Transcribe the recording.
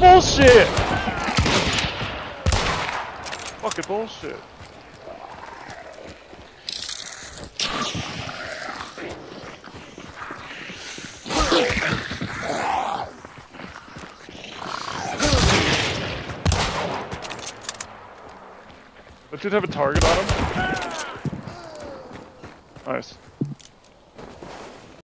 bullshit! Fucking bullshit. But did have a target on him? Nice.